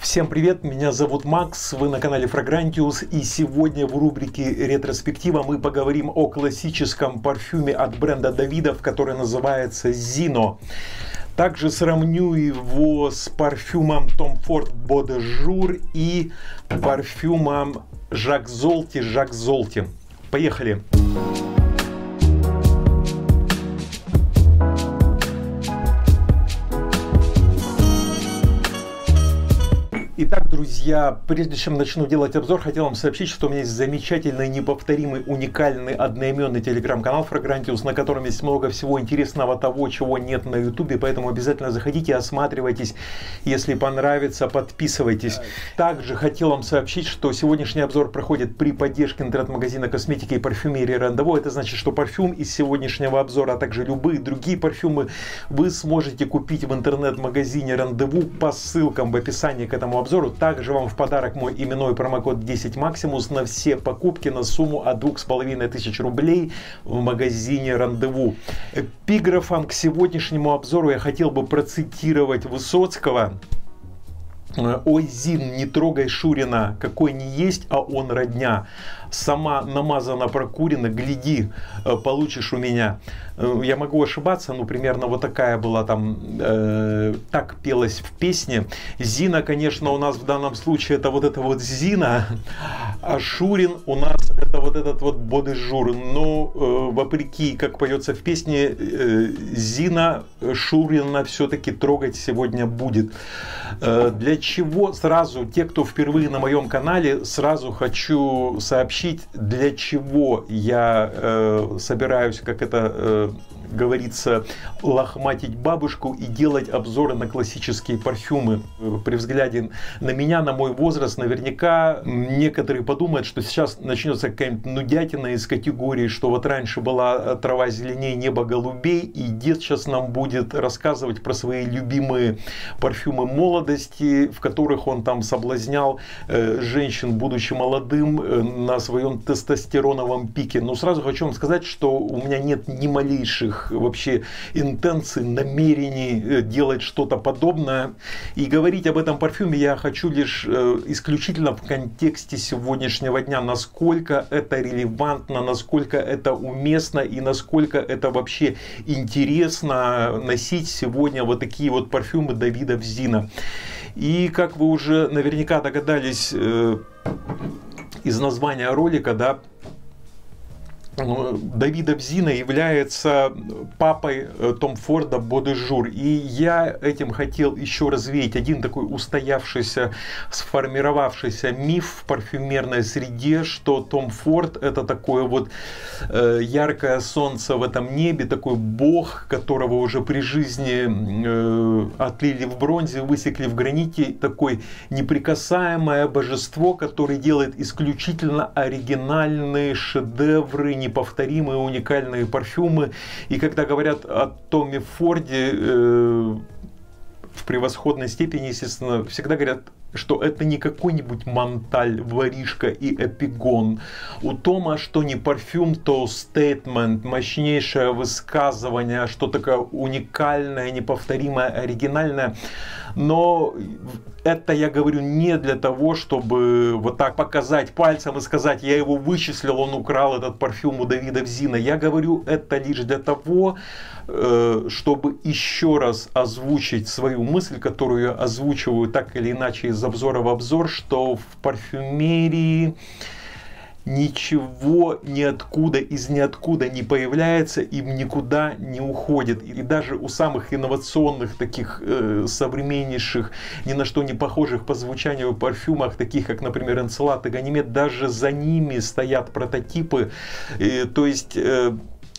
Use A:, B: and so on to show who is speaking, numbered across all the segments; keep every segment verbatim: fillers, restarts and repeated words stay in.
A: Всем привет, меня зовут Макс, вы на канале Fragrantius, и сегодня в рубрике «Ретроспектива» мы поговорим о классическом парфюме от бренда Davidoff, который называется Zino. Также сравню его с парфюмом Tom Ford Beau de Jour и парфюмом Jacques Zolty Jacques Zolty. Поехали! Итак, друзья, прежде чем начну делать обзор, хотел вам сообщить, что у меня есть замечательный, неповторимый, уникальный, одноименный телеграм-канал Fragrantius, на котором есть много всего интересного, того, чего нет на ютубе, поэтому обязательно заходите, осматривайтесь, если понравится, подписывайтесь. Также хотел вам сообщить, что сегодняшний обзор проходит при поддержке интернет-магазина косметики и парфюмерии Rendezvous. Это значит, что парфюм из сегодняшнего обзора, а также любые другие парфюмы вы сможете купить в интернет-магазине Rendezvous по ссылкам в описании к этому обзору. Также вам в подарок мой именной промокод десять Maximus на все покупки на сумму от двух с половиной тысяч рублей в магазине Rendezvous. Эпиграфом к сегодняшнему обзору я хотел бы процитировать Высоцкого. «Ой, Зин, не трогай Шурина, какой не есть, а он родня. Сама намазана прокурена, гляди, получишь у меня». Я могу ошибаться, но примерно вот такая была там, э, так пелась в песне. Зина, конечно, у нас в данном случае это вот это вот Зина, а Шурин у нас это вот этот вот Beau de Jour. Но э, вопреки, как поется в песне, э, Зина Шурина все-таки трогать сегодня будет. Э, для чего сразу, те, кто впервые на моем канале, сразу хочу сообщить, для чего я э, собираюсь, как это э, говорится, лохматить бабушку и делать обзоры на классические парфюмы. При взгляде на меня, на мой возраст, наверняка некоторые подумают, что сейчас начнется какая-нибудь нудятина из категории, что вот раньше была трава зеленее, небо голубей, и дед сейчас нам будет рассказывать про свои любимые парфюмы молодости, в которых он там соблазнял э, женщин, будучи молодым, э, на своем тестостероновом пике. Но сразу хочу вам сказать, что у меня нет ни малейших вообще интенций, намерений делать что-то подобное. И говорить об этом парфюме я хочу лишь э, исключительно в контексте сегодняшнего дня, насколько это релевантно, насколько это уместно и насколько это вообще интересно носить сегодня вот такие вот парфюмы Davidoff Zino. И как вы уже наверняка догадались э, из названия ролика, да, Davidoff Zino является папой Tom Ford Beau de Jour. И я этим хотел еще развеять один такой устоявшийся, сформировавшийся миф в парфюмерной среде, что Tom Ford это такое вот э, яркое солнце в этом небе, такой бог, которого уже при жизни э, отлили в бронзе, высекли в граните, такое неприкасаемое божество, которое делает исключительно оригинальные шедевры, неповторимые, уникальные парфюмы. И когда говорят о Томе Форде э, в превосходной степени, естественно, всегда говорят, что это не какой-нибудь Монталь, воришка и эпигон. У Тома что не парфюм, то стейтмент, мощнейшее высказывание, что такое уникальное, неповторимое, оригинальное. Но это я говорю не для того, чтобы вот так показать пальцем и сказать, я его вычислил, он украл этот парфюм у Davidoff Zino. Я говорю это лишь для того, чтобы еще раз озвучить свою мысль, которую я озвучиваю так или иначе из обзора в обзор, что в парфюмерии ничего ниоткуда, из ниоткуда не появляется и никуда не уходит. И даже у самых инновационных, таких э, современнейших, ни на что не похожих по звучанию парфюмах, таких как, например, Энцелад и Ганимед, даже за ними стоят прототипы. Э, то есть, э,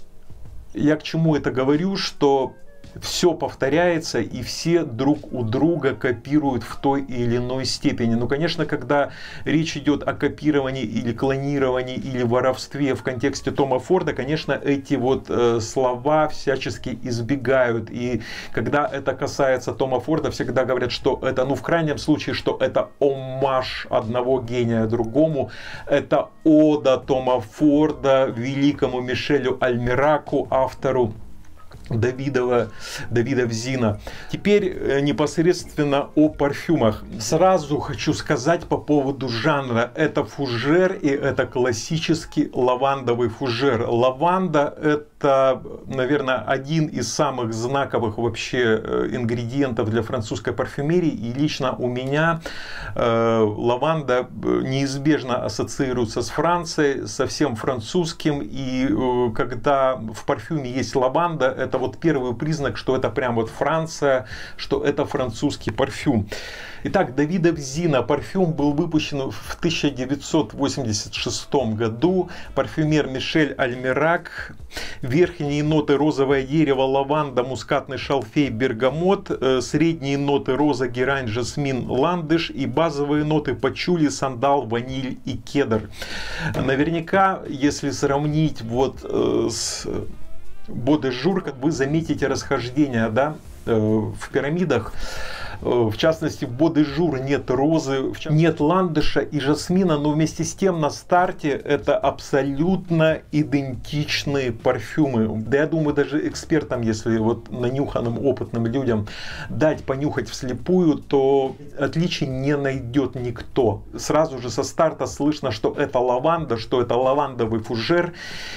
A: я к чему это говорю, что все повторяется и все друг у друга копируют в той или иной степени. Ну, конечно, когда речь идет о копировании или клонировании или воровстве в контексте Тома Форда, конечно, эти вот э, слова всячески избегают. И когда это касается Тома Форда, всегда говорят, что это, ну, в крайнем случае, что это оммаж одного гения другому. Это ода Тома Форда великому Мишелю Альмираку, автору Давидова, Давида Взина. Теперь непосредственно о парфюмах. Сразу хочу сказать по поводу жанра. Это фужер, и это классический лавандовый фужер. Лаванда — это, наверное, один из самых знаковых вообще ингредиентов для французской парфюмерии. И лично у меня э, лаванда неизбежно ассоциируется с Францией, со всем французским. И э, когда в парфюме есть лаванда, это вот первый признак, что это прям вот Франция, что это французский парфюм. Итак, Давида Взина. Парфюм был выпущен в тысяча девятьсот восемьдесят шестом году. Парфюмер Мишель Альмирак. Верхние ноты: розовое дерево, лаванда, мускатный шалфей, бергамот. Средние ноты: роза, герань, жасмин, ландыш. И базовые ноты: пачули, сандал, ваниль и кедр. Наверняка, если сравнить вот с Бо де Жур, вы заметите расхождение, да, в пирамидах. В частности, в Бо де Жур нет розы, нет ландыша и жасмина, но вместе с тем на старте это абсолютно идентичные парфюмы. Да я думаю, даже экспертам, если вот нанюханным, опытным людям дать понюхать вслепую, то отличий не найдет никто. Сразу же со старта слышно, что это лаванда, что это лавандовый фужер.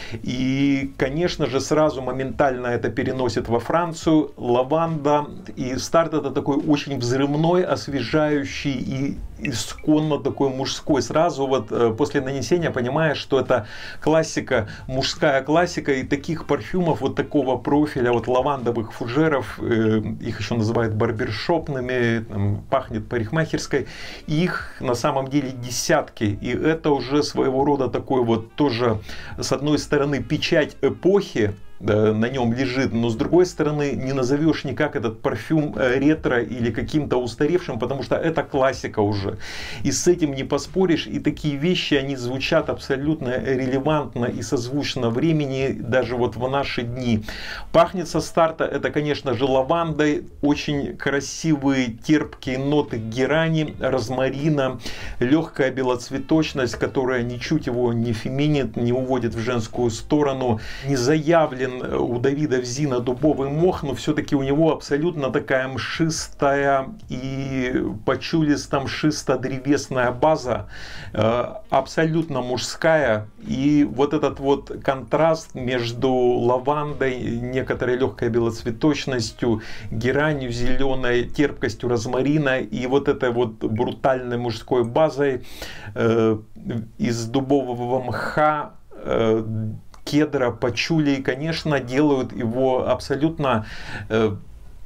A: И, конечно же, сразу моментально это переносит во Францию. Лаванда, и старт это такой очень взрывной, освежающий и исконно такой мужской. Сразу вот после нанесения понимаешь, что это классика, мужская классика, и таких парфюмов вот такого профиля, вот лавандовых фужеров, э, их еще называют барбершопными, там, пахнет парикмахерской, их на самом деле десятки, и это уже своего рода такой вот тоже, с одной стороны, печать эпохи, на нем лежит, но с другой стороны не назовешь никак этот парфюм ретро или каким-то устаревшим, потому что это классика уже. И с этим не поспоришь, и такие вещи, они звучат абсолютно релевантно и созвучно времени, даже вот в наши дни. Пахнет со старта это, конечно же, лавандой, очень красивые терпкие ноты герани, розмарина, легкая белоцветочность, которая ничуть его не феминит, не уводит в женскую сторону, не заявлен у Давида Взина дубовый мох, но все-таки у него абсолютно такая мшистая и почулисто мшисто-древесная база, абсолютно мужская. И вот этот вот контраст между лавандой, некоторой легкой белоцветочностью, геранью зеленой, терпкостью розмарина и вот этой вот брутальной мужской базой э, из дубового мха, э, кедра, пачули, конечно, делают его абсолютно э,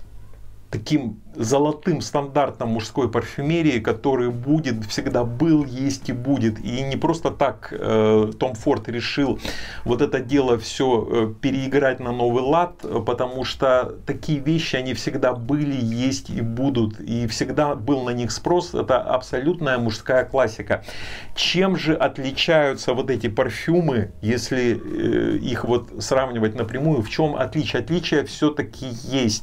A: таким золотым стандартом мужской парфюмерии, который будет, всегда был, есть и будет. И не просто так э, Том Форд решил вот это дело все э, переиграть на новый лад, потому что такие вещи, они всегда были, есть и будут. И всегда был на них спрос. Это абсолютная мужская классика. Чем же отличаются вот эти парфюмы, если э, их вот сравнивать напрямую? В чем отличие? Отличие все-таки есть.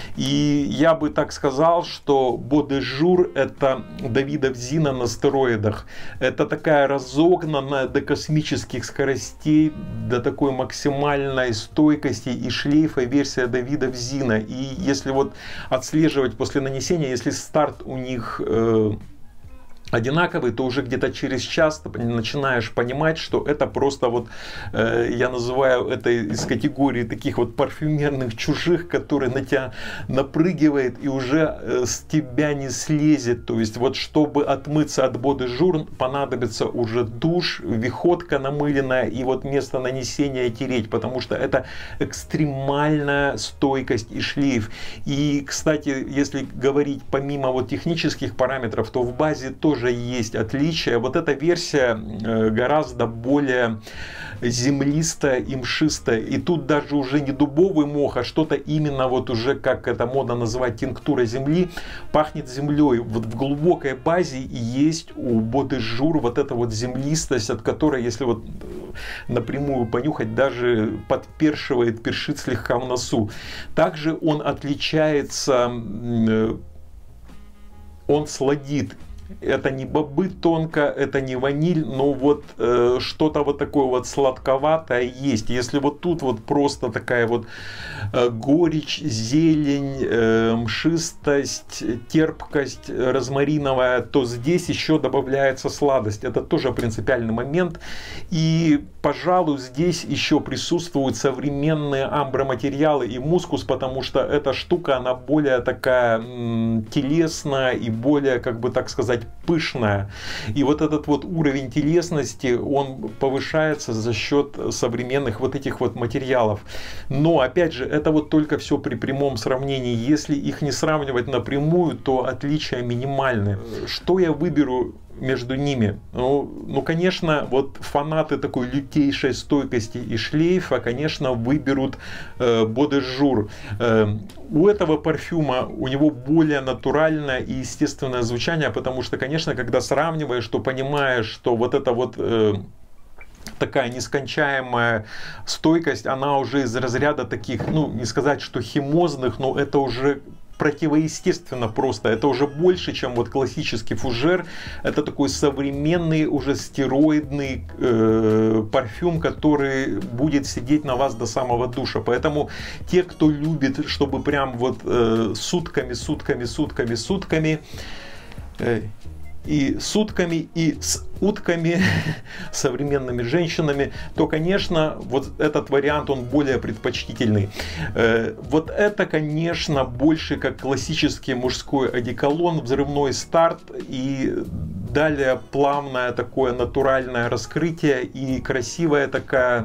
A: И я бы так сказал, что Бо де Жур это Давида Взина на стероидах. Это такая разогнанная до космических скоростей, до такой максимальной стойкости и шлейфа версия Давида Взина. И если вот отслеживать после нанесения, если старт у них э, одинаковый, то уже где-то через час ты начинаешь понимать, что это просто вот, э, я называю это из категории таких вот парфюмерных чужих, которые на тебя напрыгивает и уже э, с тебя не слезет. То есть вот чтобы отмыться от Бо де Жур, понадобится уже душ, виходка намыленная и вот место нанесения тереть, потому что это экстремальная стойкость и шлейф. И, кстати, если говорить помимо вот технических параметров, то в базе тоже есть отличия. Вот эта версия гораздо более землистая и мшистая. И тут даже уже не дубовый мох, а что-то именно вот уже, как это модно называть, тинктура земли, пахнет землей. Вот в глубокой базе есть у Бо де Жур вот эта вот землистость, от которой, если вот напрямую понюхать, даже подпершивает, першит слегка в носу. Также он отличается, он сладит Это не бобы тонко, это не ваниль, но вот э, что-то вот такое вот сладковатое есть. Если вот тут вот просто такая вот э, горечь, зелень, э, мшистость, терпкость розмариновая, то здесь еще добавляется сладость. Это тоже принципиальный момент. И, пожалуй, здесь еще присутствуют современные амброматериалы и мускус, потому что эта штука, она более такая м, телесная и более, как бы так сказать, пышная. И вот этот вот уровень телесности, он повышается за счет современных вот этих вот материалов. Но, опять же, это вот только все при прямом сравнении. Если их не сравнивать напрямую, то отличия минимальны. Что я выберу между ними? Ну, ну, конечно, вот фанаты такой лютейшей стойкости и шлейфа, конечно, выберут э, Бо де Жур. Э, у этого парфюма, у него более натуральное и естественное звучание, потому что, конечно, когда сравниваешь, то понимаешь, что вот это вот э, такая нескончаемая стойкость, она уже из разряда таких, ну, не сказать, что химозных, но это уже противоестественно просто. Это уже больше, чем вот классический фужер. Это такой современный, уже стероидный э, парфюм, который будет сидеть на вас до самого душа. Поэтому те, кто любит, чтобы прям вот э, сутками, сутками, сутками, сутками, э, и сутками, и с утками, современными женщинами, то, конечно, вот этот вариант, он более предпочтительный. Вот это, конечно, больше как классический мужской одеколон, взрывной старт, и далее плавное такое натуральное раскрытие и красивая такая,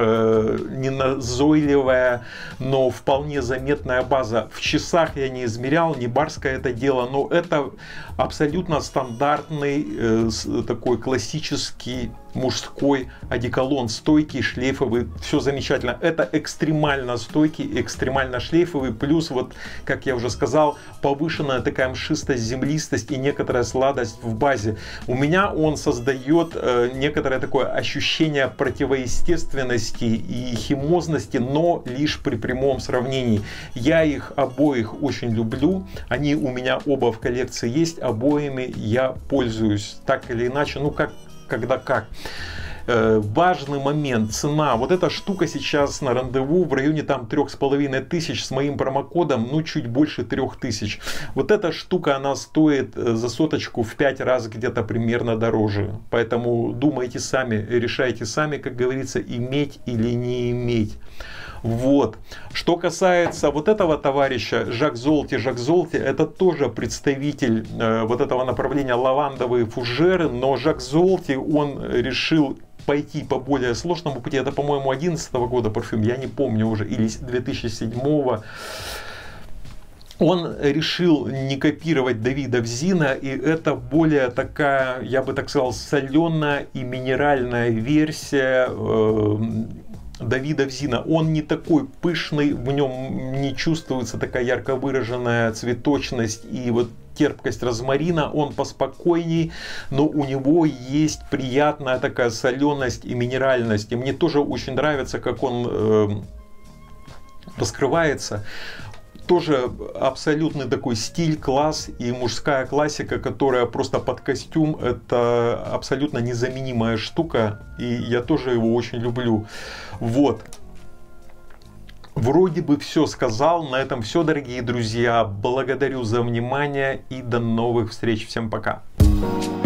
A: не назойливая, но вполне заметная база. В часах я не измерял, не барское это дело, но это абсолютно стандартный, э, такой классический мужской одеколон, стойкий, шлейфовый, все замечательно. Это экстремально стойкий, экстремально шлейфовый, плюс, вот, как я уже сказал, повышенная такая мшистость, землистость и некоторая сладость в базе. У меня он создает э, некоторое такое ощущение противоестественности и химозности, но лишь при прямом сравнении. Я их обоих очень люблю, они у меня оба в коллекции есть, обоими я пользуюсь так или иначе, ну как когда как. Э, важный момент, цена. Вот эта штука сейчас на рандеву в районе там трех с половиной тысяч, с моим промокодом, ну чуть больше трех тысяч. Вот эта штука, она стоит за соточку в пять раз где-то примерно дороже. Поэтому думайте сами, решайте сами, как говорится, иметь или не иметь. Вот. Что касается вот этого товарища, Жак Золти, Жак Золти, это тоже представитель э, вот этого направления лавандовые фужеры, но Жак Золти, он решил пойти по более сложному пути. Это, по-моему, две тысячи одиннадцатого года парфюм, я не помню уже, или две тысячи седьмого. Он решил не копировать Давида Взина, и это более такая, я бы так сказал, соленая и минеральная версия э, Давида Взина. Он не такой пышный, в нем не чувствуется такая ярко выраженная цветочность и вот терпкость розмарина, он поспокойней, но у него есть приятная такая соленость и минеральность. И мне тоже очень нравится, как он э, раскрывается. Тоже абсолютный такой стиль, класс и мужская классика, которая просто под костюм. Это абсолютно незаменимая штука, и я тоже его очень люблю. Вот. Вроде бы все сказал. На этом все, дорогие друзья. Благодарю за внимание и до новых встреч. Всем пока.